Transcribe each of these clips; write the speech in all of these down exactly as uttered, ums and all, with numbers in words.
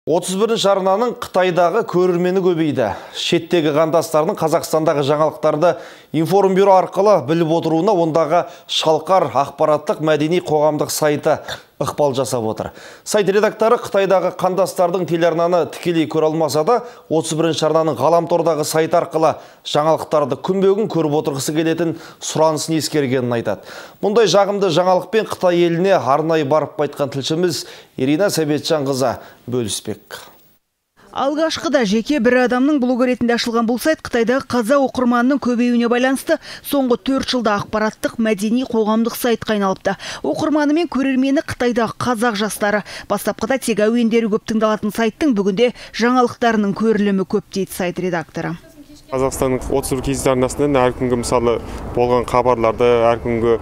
отыз бірінші арнаның Қытайдағы көрермені көбейді. Шеттегі қандастардың Қазақстандағы жаңалықтарды информбюро арқылы біліп отыруына ондағы Шалқар ақпараттық мәдени қоғамдық сайты ықпал жасап отыр. Сайт редакторы Қытайдағы қандастардың телеарнаны тікелей көре алмаса да, отыз бірінші арнаның ғаламтордағы сайт арқылы жаңалықтарды күнбе-күн көріп отырғысы келетін сұранысын ескергенін айтады. Мұндай жағымды жаңалықпен Қытай еліне арнайы барып қайтқан тілшіміз Ирина Сәбетжанқызы бөліспек. Алғашқыда жеке бір адамның блогы ретінде ашылған бұл сайт Қытайдағы қазақ оқырманының көбеюіне байланысты соңғы төрт жылда ақпараттық мәдени қоғамдық сайтқа айналыпты. Оқырманы мен көрермені Қытайдағы қазақ жастары. Бастапқыда тек әуендері көп тыңдалатын сайттың бүгінде жаңалықтарының көрілімі көп дейді сайт редакторы. Қазақстанның отыз бір кей арнасынан әр күнгі мысалы болған хабарларды, әр күнгі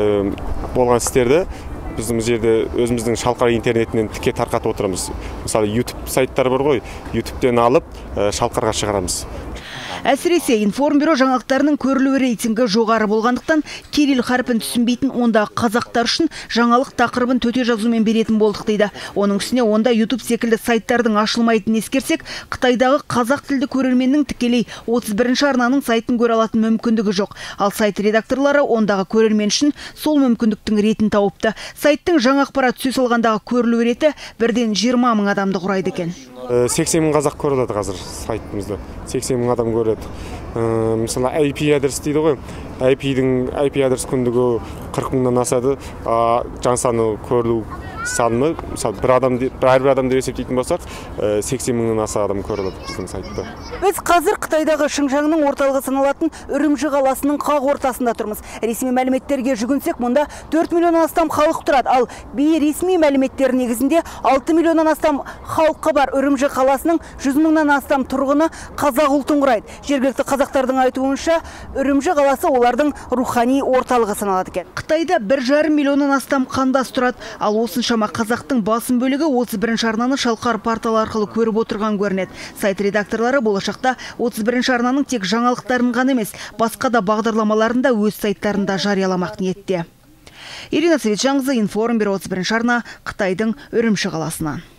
болған істерді біздің жерде өзіміздің Шалқар интернетінен тіке тарқатып отырамыз. Мысалы YouTube сайттар бар ғой, YouTube'тен алып Шалқарға шығарамыз. Әсіресе информбюро жаңалықтарының көрілу рейтингі жоғары болғандықтан кирилл харпін түсінбейтін онда қазақтар үшін жаңалық тақырыбын төте жазумен беретін болдық дейді. Оның үстіне онда YouTube секілді сайттардың ашылмайтынын ескерсек, Қытайдағы қазақ тілді көрерменнің тікелей отыз бірінші арнаның сайтын көре алатын мүмкіндігі жоқ. Ал сайт редакторлары ондағы көрермен үшін сол мүмкіндіктің ретін тауыпты. Сайттың жаңа ақпарат түсе салғандағы көрілу реті бірден жиырма мың адамды құрайды екен. сексен мың қазақ көреді қазір сайтымызды. сексен мың адам көреді. Мысалы ай пи адрес дейді ғой. ай пи-дің ай пи адрес күндігі қырық мыңнан асады. Жан саны көрілу саны, мысалы бір адам бір адам деп есептейтін болсақ, сексен мыңнан аса адам көріледі біздің сайтта. Біз қазір Қытайдағы Шыңжаңның орталығы саналатын Үрімжі қаласының қақ ортасында тұрмыз. Ресми мәліметтерге жүгінсек, мұнда төрт миллионнан астам халық тұрады. Ал бейресми мәліметтер негізінде алты миллионнан астам халқы бар Үрімжі қаласының жүз мыңнан астам тұрғыны қазақ ұлтын құрайды. Жергілікті қазақтардың айтуынша, Үрімжі қаласы олардың рухани орталығы саналады екен. Қытайда бір жарым миллионнан астам қандас тұрады. Ал осыншама қазақтың басым бөлігі отыз бірінші арнаны Шалқар порталы арқылы көріп отырған көрінеді. Сайт редакторлары болашақта отыз бірінші арнаның тек жаңалықтарын ғана емес, басқа да бағдарламаларын да өз сайттарында жарияламақ ниетте. Ирина Сәбетжанқызы, информбюро, отыз бірінші арна, Қытайдың Үрімші қаласынан.